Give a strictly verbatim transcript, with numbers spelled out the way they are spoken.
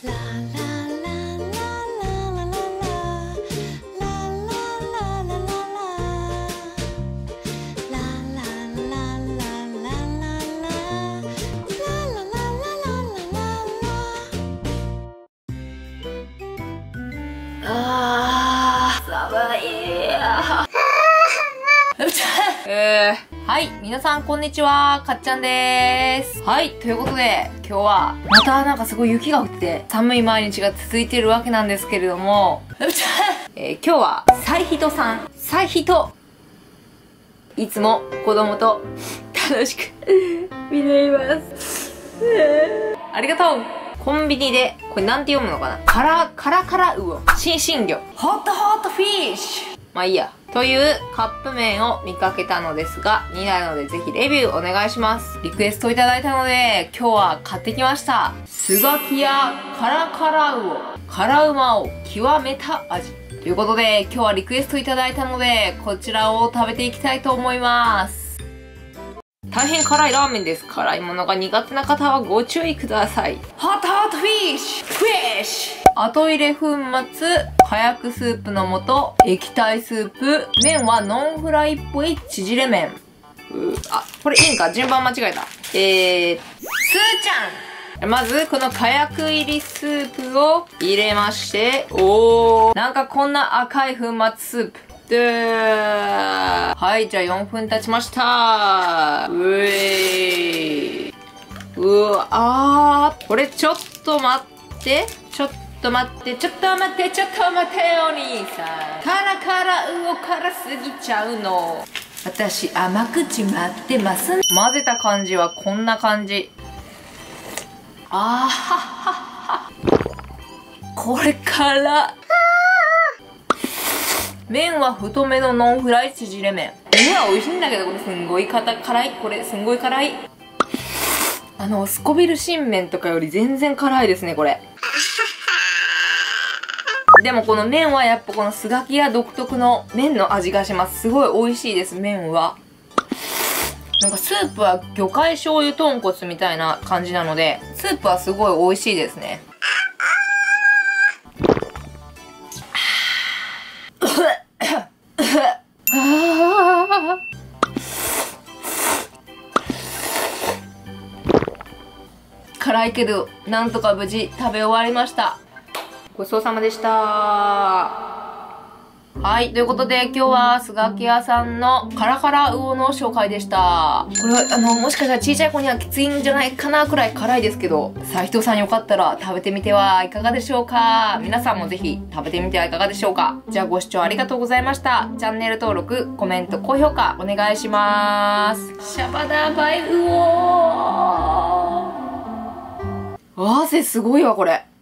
あー、寒いやえー、はい、皆さんこんにちは、かっちゃんでーす。はい、ということで、今日は、またなんかすごい雪が降って、寒い毎日が続いているわけなんですけれども、えー、今日は、サイヒトさん、サイヒトいつも子供と楽しく見れます。ありがとう。コンビニで、これなんて読むのかな、カラ、カラカラウオ。新進魚。ホットホットフィッシュ。まあいいや。というカップ麺を見かけたのですが、になるのでぜひレビューお願いします。リクエストいただいたので、今日は買ってきました。スガキヤカラカラウオ。辛うまを極めた味。ということで、今日はリクエストいただいたので、こちらを食べていきたいと思います。大変辛いラーメンです。辛いものが苦手な方はご注意ください。ホットホットフィッシュフィッシュ後入れ粉末、火薬スープの素、液体スープ、麺はノンフライっぽい縮れ麺。うあ、これいいんか順番間違えた。えー、スーちゃんまず、この火薬入りスープを入れまして、おー、なんかこんな赤い粉末スープ。でー、はい、じゃあよんぷん経ちましたー。うえー。うわ、あー、これちょっと待って、ちょっと待って、ちょっと待って、ちょっと待って、お兄さん。カラカラウオ辛すぎちゃうの。私、甘口待ってます。混ぜた感じはこんな感じ。あーはっはっは。これ辛。麺は太めのノンフライ縮れ麺。麺は美味しいんだけど、これすんごい辛い。これすんごい辛い。あの、スコビル新麺とかより全然辛いですね、これ。でもこの麺はやっぱこのスガキヤ独特の麺の味がします。すごい美味しいです、麺は。なんかスープは魚介醤油豚骨みたいな感じなので、スープはすごい美味しいですね。辛いけど、なんとか無事食べ終わりました。ごちそうさまでした。はい。ということで、今日は、スガキヤさんのカラカラウオの紹介でした。これは、あの、もしかしたら小さい子にはきついんじゃないかなくらい辛いですけど、斉藤さんよかったら食べてみてはいかがでしょうか。皆さんもぜひ食べてみてはいかがでしょうか。じゃあご視聴ありがとうございました。チャンネル登録、コメント、高評価お願いします。シャバダバイウオー。汗すごいわ、これ。